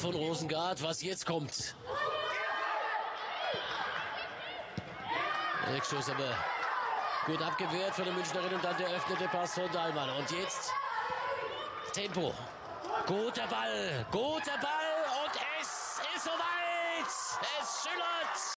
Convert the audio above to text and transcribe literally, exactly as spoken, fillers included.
von Rosengart, was jetzt kommt. Rückstoß aber gut abgewehrt von der Münchnerin und dann der öffnete Pass von Dahlmann. Und jetzt Tempo. Guter Ball, guter Ball und es ist soweit. Es schillert.